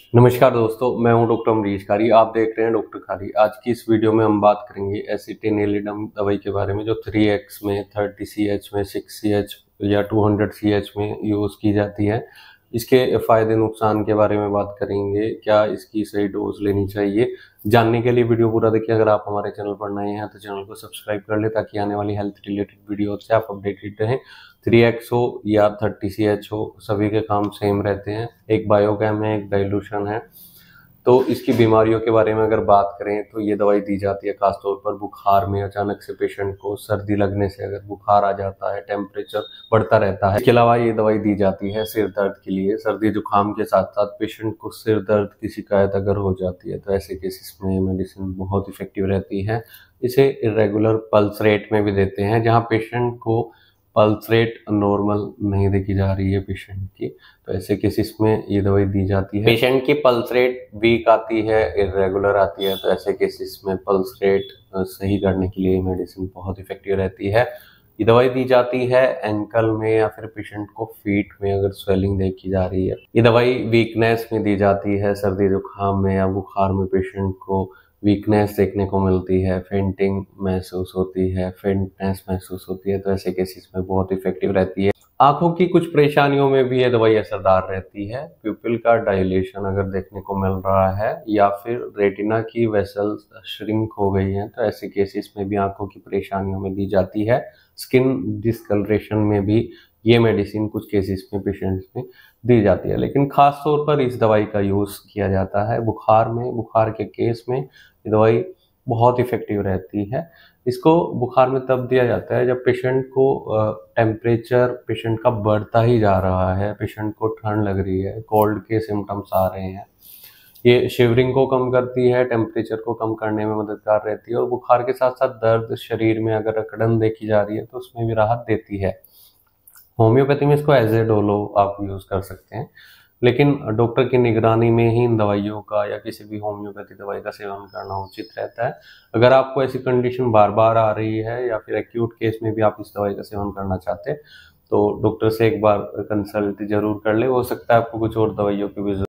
नमस्कार दोस्तों, मैं हूं डॉक्टर अमरीश कारी। आप देख रहे हैं डॉक्टर कारी। आज की इस वीडियो में हम बात करेंगे एसिटिनिलिडम दवाई के बारे में, जो 3x में, 30 CH में, 6 CH या 200 CH में यूज़ की जाती है। इसके फ़ायदे नुकसान के बारे में बात करेंगे, क्या इसकी सही डोज लेनी चाहिए। जानने के लिए वीडियो पूरा देखिए। अगर आप हमारे चैनल पर नए हैं तो चैनल को सब्सक्राइब कर लें, ताकि आने वाली हेल्थ रिलेटेड वीडियो से आप अपडेटेड रहें। 3x हो या 30 CH हो, सभी के काम सेम रहते हैं। एक बायोकेम है, एक डाइल्यूशन है। तो इसकी बीमारियों के बारे में अगर बात करें तो ये दवाई दी जाती है खासतौर पर बुखार में। अचानक से पेशेंट को सर्दी लगने से अगर बुखार आ जाता है, टेम्परेचर बढ़ता रहता है। इसके अलावा ये दवाई दी जाती है सिर दर्द के लिए। सर्दी जुकाम के साथ साथ पेशेंट को सिर दर्द की शिकायत अगर हो जाती है तो ऐसे केसेस में मेडिसिन बहुत इफेक्टिव रहती है। इसे इरेगुलर पल्स रेट में भी देते हैं, जहाँ पेशेंट को पल्स रेट नॉर्मल नहीं देखी जा रही है पेशेंट की, तो ऐसे केसेस में ये दवाई दी जाती है। पेशेंट की पल्स रेट वीक आती है, इरेगुलर आती है, तो ऐसे केसेस में पल्स रेट सही करने के लिए मेडिसिन बहुत इफेक्टिव रहती है। ये दवाई दी जाती है एंकल में या फिर पेशेंट को फीट में अगर स्वेलिंग देखी जा रही है। ये दवाई वीकनेस में दी जाती है। सर्दी जुकाम में या बुखार में पेशेंट को वीकनेस देखने को मिलती है, फेंटिंग महसूस होती है, फेंटनेस महसूस होती है, तो ऐसे केसेस में बहुत इफेक्टिव रहती है। आंखों की कुछ परेशानियों में भी ये दवाई असरदार रहती है। प्यूपिल का डायलेशन अगर देखने को मिल रहा है या फिर रेटिना की वेसल्स श्रिंक हो गई हैं, तो ऐसे केसेस में भी आंखों की परेशानियों में दी जाती है। स्किन डिस्कलरेशन में भी ये मेडिसिन कुछ केसेस में पेशेंट्स में दी जाती है, लेकिन खास तौर पर इस दवाई का यूज़ किया जाता है बुखार में। बुखार के केस में ये दवाई बहुत इफेक्टिव रहती है। इसको बुखार में तब दिया जाता है जब पेशेंट को टेम्परेचर पेशेंट का बढ़ता ही जा रहा है, पेशेंट को ठंड लग रही है, कोल्ड के सिम्टम्स आ रहे हैं। ये शिवरिंग को कम करती है, टेम्परेचर को कम करने में मददगार रहती है, और बुखार के साथ साथ दर्द शरीर में अगर अकड़न देखी जा रही है तो उसमें भी राहत देती है। होम्योपैथी में इसको एज ए डोलो आप यूज़ कर सकते हैं, लेकिन डॉक्टर की निगरानी में ही इन दवाइयों का या किसी भी होम्योपैथी दवाई का सेवन करना उचित रहता है। अगर आपको ऐसी कंडीशन बार बार आ रही है या फिर एक्यूट केस में भी आप इस दवाई का सेवन करना चाहते हैं, तो डॉक्टर से एक बार कंसल्ट जरूर कर ले। हो सकता है आपको कुछ और दवाइयों की भी